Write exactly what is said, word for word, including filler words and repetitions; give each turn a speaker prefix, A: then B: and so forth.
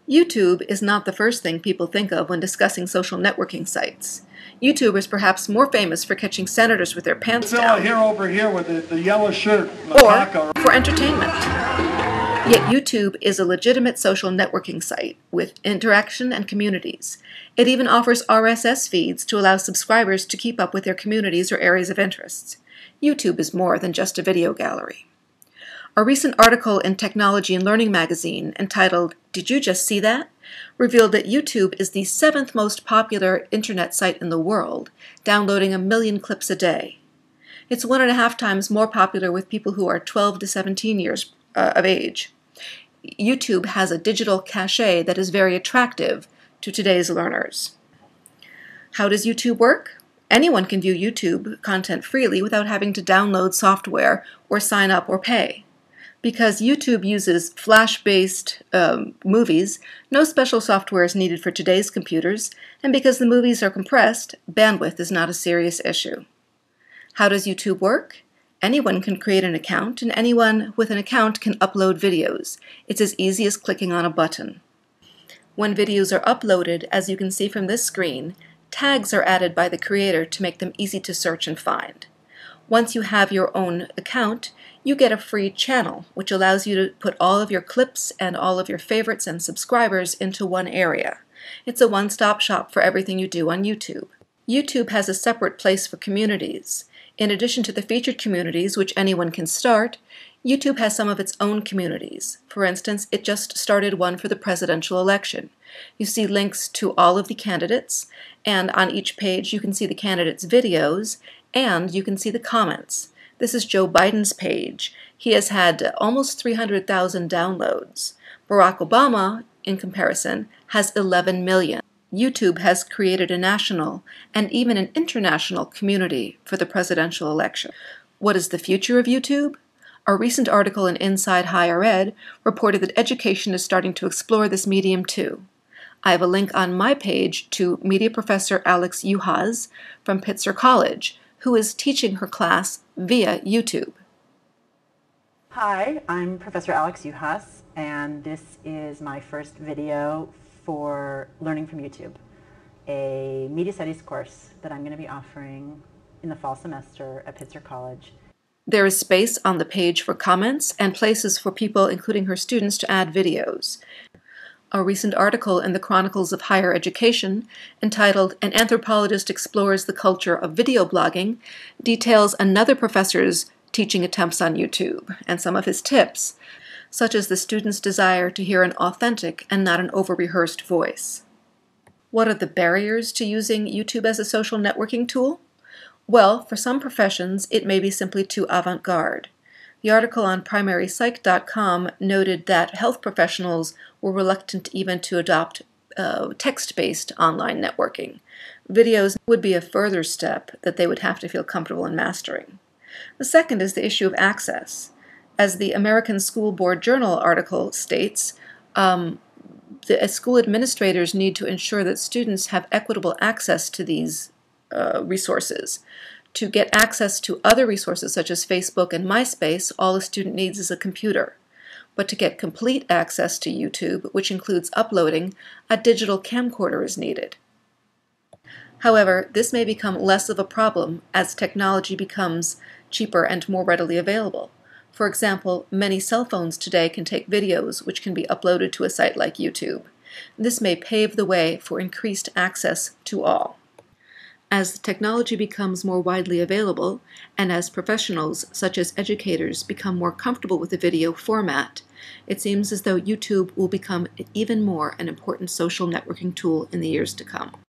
A: YouTube is not the first thing people think of when discussing social networking sites. YouTube is perhaps more famous for catching senators with their pants down,
B: here over here with the, the yellow shirt,
A: or for entertainment. Yet YouTube is a legitimate social networking site with interaction and communities. It even offers R S S feeds to allow subscribers to keep up with their communities or areas of interest. YouTube is more than just a video gallery. A recent article in Technology and Learning magazine entitled "Did You Just See That?" revealed that YouTube is the seventh most popular internet site in the world, downloading a million clips a day. It's one and a half times more popular with people who are twelve to seventeen years uh, of age. YouTube has a digital cachet that is very attractive to today's learners. How does YouTube work? Anyone can view YouTube content freely without having to download software or sign up or pay. Because YouTube uses Flash-based um, movies, no special software is needed for today's computers, and because the movies are compressed, bandwidth is not a serious issue. How does YouTube work? Anyone can create an account, and anyone with an account can upload videos. It's as easy as clicking on a button. When videos are uploaded, as you can see from this screen, tags are added by the creator to make them easy to search and find. Once you have your own account, you get a free channel, which allows you to put all of your clips and all of your favorites and subscribers into one area. It's a one-stop shop for everything you do on YouTube. YouTube has a separate place for communities. In addition to the featured communities, which anyone can start, YouTube has some of its own communities. For instance, it just started one for the presidential election. You see links to all of the candidates, and on each page you can see the candidates' videos, and you can see the comments. This is Joe Biden's page. He has had almost three hundred thousand downloads. Barack Obama, in comparison, has eleven million. YouTube has created a national and even an international community for the presidential election. What is the future of YouTube? A recent article in Inside Higher Ed reported that education is starting to explore this medium too. I have a link on my page to media professor Alex Yuhas from Pitzer College, who is teaching her class via YouTube.
C: Hi, I'm Professor Alex Yuhas, and this is my first video for Learning from YouTube, a media studies course that I'm going to be offering in the fall semester at Pitzer College.
A: There is space on the page for comments and places for people, including her students, to add videos. A recent article in the Chronicles of Higher Education, entitled "An Anthropologist Explores the Culture of Video Blogging," details another professor's teaching attempts on YouTube and some of his tips, such as the student's desire to hear an authentic and not an over-rehearsed voice. What are the barriers to using YouTube as a social networking tool? Well, for some professions, it may be simply too avant-garde. The article on primary psych dot com noted that health professionals were reluctant even to adopt uh, text-based online networking. Videos would be a further step that they would have to feel comfortable in mastering. The second is the issue of access. As the American School Board Journal article states, um, the school administrators need to ensure that students have equitable access to these uh, resources. To get access to other resources such as Facebook and MySpace, all a student needs is a computer. But to get complete access to YouTube, which includes uploading, a digital camcorder is needed. However, this may become less of a problem as technology becomes cheaper and more readily available. For example, many cell phones today can take videos which can be uploaded to a site like YouTube. This may pave the way for increased access to all. As the technology becomes more widely available, and as professionals, such as educators, become more comfortable with the video format, it seems as though YouTube will become even more an important social networking tool in the years to come.